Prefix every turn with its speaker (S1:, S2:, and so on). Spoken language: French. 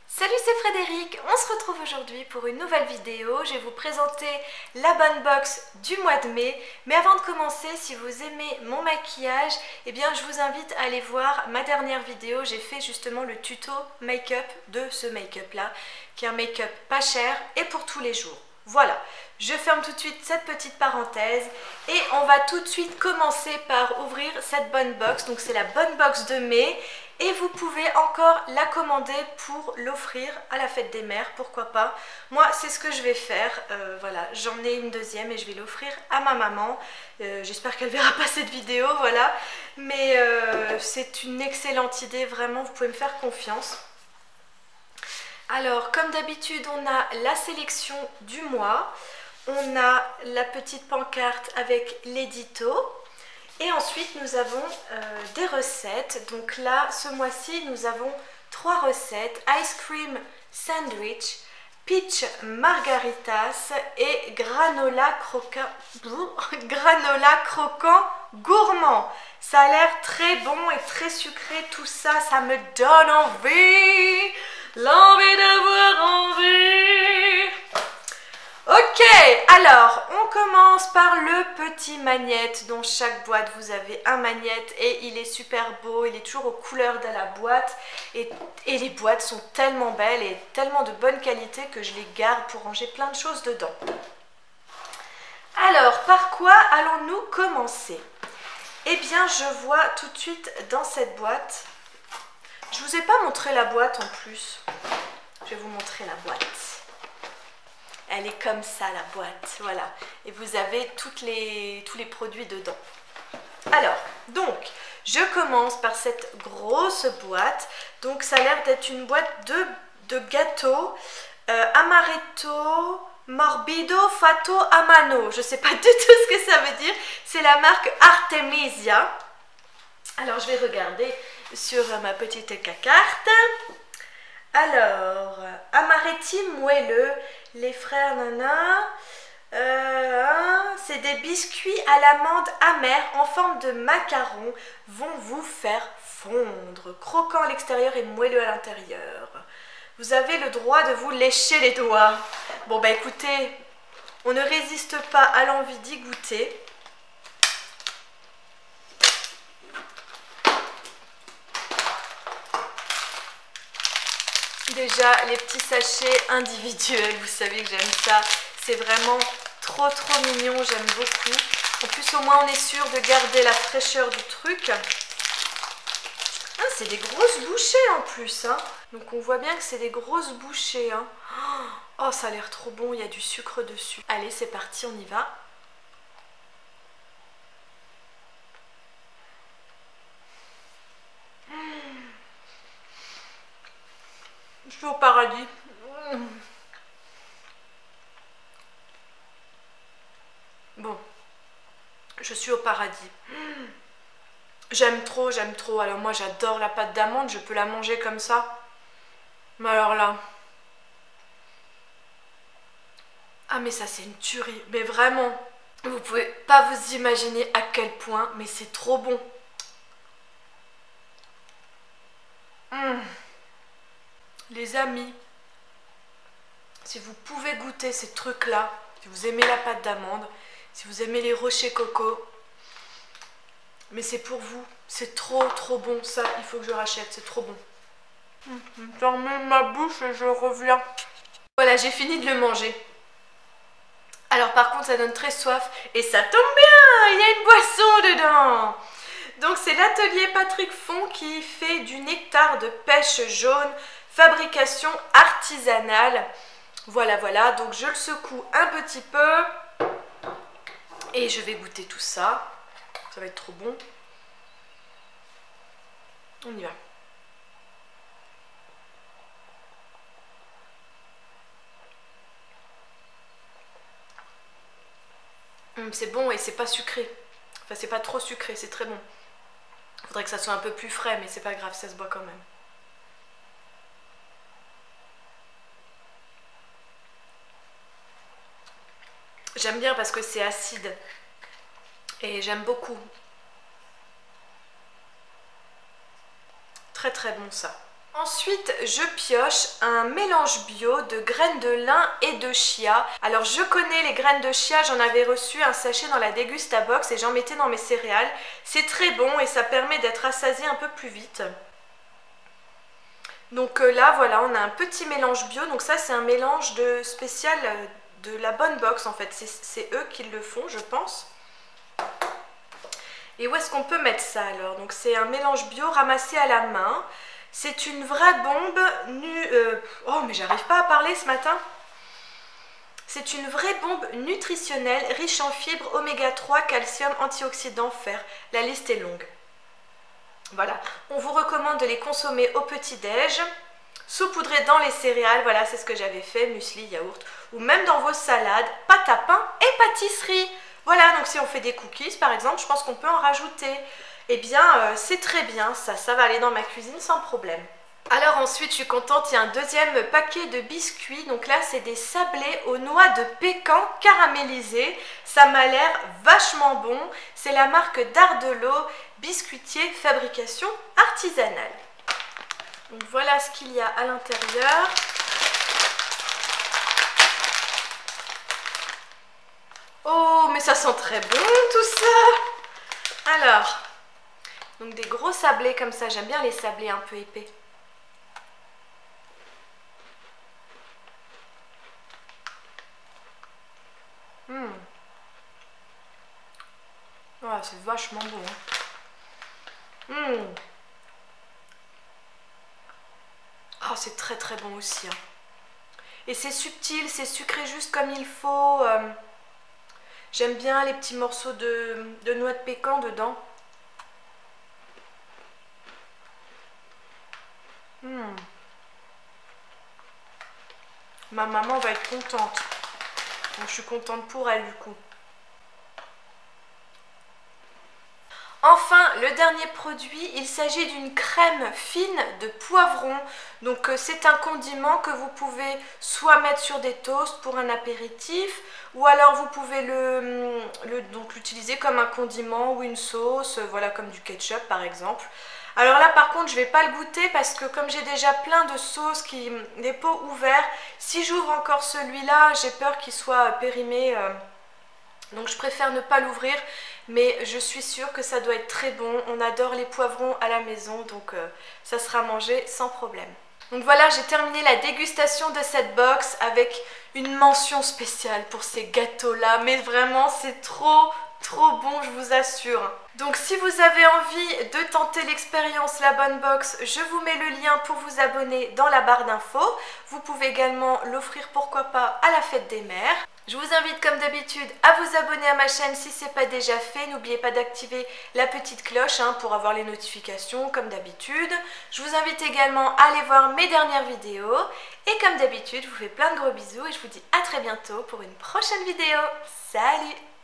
S1: Salut, c'est Frédéric, on se retrouve aujourd'hui pour une nouvelle vidéo. Je vais vous présenter la bonne box du mois de mai. Mais avant de commencer, si vous aimez mon maquillage, eh bien je vous invite à aller voir ma dernière vidéo. J'ai fait justement le tuto make-up de ce make-up là, qui est un make-up pas cher et pour tous les jours. Voilà, je ferme tout de suite cette petite parenthèse et on va tout de suite commencer par ouvrir cette bonne box. Donc c'est la bonne box de mai. Et vous pouvez encore la commander pour l'offrir à la fête des mères, pourquoi pas. Moi, c'est ce que je vais faire. Voilà, j'en ai une deuxième et je vais l'offrir à ma maman. J'espère qu'elle verra pas cette vidéo, voilà. Mais c'est une excellente idée, vraiment, vous pouvez me faire confiance. Alors, comme d'habitude, on a la sélection du mois. On a la petite pancarte avec l'édito. Et ensuite, nous avons des recettes. Donc là, ce mois-ci, nous avons 3 recettes. Ice Cream Sandwich, Peach Margaritas et Granola Croquant Gourmand. Ça a l'air très bon et très sucré. Tout ça, ça me donne envie. L'envie d'avoir envie. Ok, alors on commence par le petit magnète. Dans chaque boîte vous avez un magnète et il est super beau, il est toujours aux couleurs de la boîte et les boîtes sont tellement belles et tellement de bonne qualité que je les garde pour ranger plein de choses dedans. Alors par quoi allons-nous commencer? Eh bien je vois tout de suite dans cette boîte, je vous ai pas montré la boîte en plus, je vais vous montrer la boîte. Elle est comme ça la boîte, voilà. Et vous avez tous les produits dedans. Alors, donc, je commence par cette grosse boîte. Donc, ça a l'air d'être une boîte de gâteaux. Amaretto Morbido Fato Amano. Je ne sais pas du tout ce que ça veut dire. C'est la marque Artemisia. Alors, je vais regarder sur ma petite carte. Alors, amaretti moelleux, les frères Nana, c'est des biscuits à l'amande amère en forme de macaron, vont vous faire fondre, croquant à l'extérieur et moelleux à l'intérieur. Vous avez le droit de vous lécher les doigts. Bon bah écoutez, on ne résiste pas à l'envie d'y goûter. Déjà les petits sachets individuels, vous savez que j'aime ça, c'est vraiment trop mignon, j'aime beaucoup. En plus au moins on est sûr de garder la fraîcheur du truc. Ah, c'est des grosses bouchées en plus, hein. Donc on voit bien que c'est des grosses bouchées, hein. Oh ça a l'air trop bon, il y a du sucre dessus. Allez c'est parti, on y va. Je suis au paradis. Bon, je suis au paradis. J'aime trop, j'aime trop. Alors moi j'adore la pâte d'amande, je peux la manger comme ça. Mais alors là... Ah mais ça c'est une tuerie. Mais vraiment, vous pouvez pas vous imaginer à quel point, mais c'est trop bon. Les amis, si vous pouvez goûter ces trucs-là, si vous aimez la pâte d'amande, si vous aimez les rochers coco, mais c'est pour vous, c'est trop bon, ça, il faut que je rachète, c'est trop bon. Je remets ma bouche et je reviens. Voilà, j'ai fini de le manger. Alors par contre, ça donne très soif et ça tombe bien, il y a une boisson dedans. Donc c'est l'atelier Patrick Font qui fait du nectar de pêche jaune, fabrication artisanale. Voilà, voilà, donc je le secoue un petit peu et je vais goûter tout ça. Ça va être trop bon. On y va. C'est bon et c'est pas sucré. Enfin, c'est pas trop sucré, c'est très bon. Faudrait que ça soit un peu plus frais, mais c'est pas grave, ça se boit quand même. J'aime bien parce que c'est acide. Et j'aime beaucoup. Très bon ça. Ensuite, je pioche un mélange bio de graines de lin et de chia. Alors, je connais les graines de chia, j'en avais reçu un sachet dans la Degustabox et j'en mettais dans mes céréales. C'est très bon et ça permet d'être rassasié un peu plus vite. Donc là, voilà, on a un petit mélange bio. Donc ça, c'est un mélange spécial de la Bonne Box en fait. C'est eux qui le font, je pense. Et où est-ce qu'on peut mettre ça alors? Donc c'est un mélange bio ramassé à la main. C'est une vraie bombe oh, mais j'arrive pas à parler ce matin. C'est une vraie bombe nutritionnelle riche en fibres, oméga 3, calcium, antioxydants, fer. La liste est longue. Voilà, on vous recommande de les consommer au petit-déj, saupoudrés dans les céréales, voilà, c'est ce que j'avais fait, muesli, yaourt, ou même dans vos salades, pâte à pain et pâtisserie. Voilà, donc si on fait des cookies par exemple, je pense qu'on peut en rajouter. Eh bien, c'est très bien, ça va aller dans ma cuisine sans problème. Alors ensuite, je suis contente, il y a un deuxième paquet de biscuits. Donc là, c'est des sablés aux noix de pécan caramélisés. Ça m'a l'air vachement bon. C'est la marque Dardelot, biscuitier, fabrication artisanale. Donc voilà ce qu'il y a à l'intérieur. Oh, mais ça sent très bon tout ça! Alors, donc des gros sablés comme ça, j'aime bien les sablés un peu épais. Oh, c'est vachement bon. Oh, c'est très très bon aussi. Et c'est subtil, c'est sucré juste comme il faut. J'aime bien les petits morceaux de noix de pécan dedans. Ma maman va être contente. Donc je suis contente pour elle du coup. Enfin, le dernier produit, il s'agit d'une crème fine de poivron. Donc c'est un condiment que vous pouvez soit mettre sur des toasts pour un apéritif, ou alors vous pouvez l'utiliser comme un condiment ou une sauce, voilà, comme du ketchup par exemple. Alors là par contre je ne vais pas le goûter parce que comme j'ai déjà plein de sauces, des pots ouverts, si j'ouvre encore celui-là, j'ai peur qu'il soit périmé. Donc je préfère ne pas l'ouvrir, mais je suis sûre que ça doit être très bon. On adore les poivrons à la maison, donc ça sera mangé sans problème. Donc voilà, j'ai terminé la dégustation de cette box avec une mention spéciale pour ces gâteaux-là. Mais vraiment, c'est trop bon, je vous assure. Donc si vous avez envie de tenter l'expérience La Bonne Box, je vous mets le lien pour vous abonner dans la barre d'infos. Vous pouvez également l'offrir pourquoi pas à la fête des mères. Je vous invite comme d'habitude à vous abonner à ma chaîne si ce n'est pas déjà fait. N'oubliez pas d'activer la petite cloche pour avoir les notifications comme d'habitude. Je vous invite également à aller voir mes dernières vidéos. Et comme d'habitude, je vous fais plein de gros bisous et je vous dis à très bientôt pour une prochaine vidéo. Salut!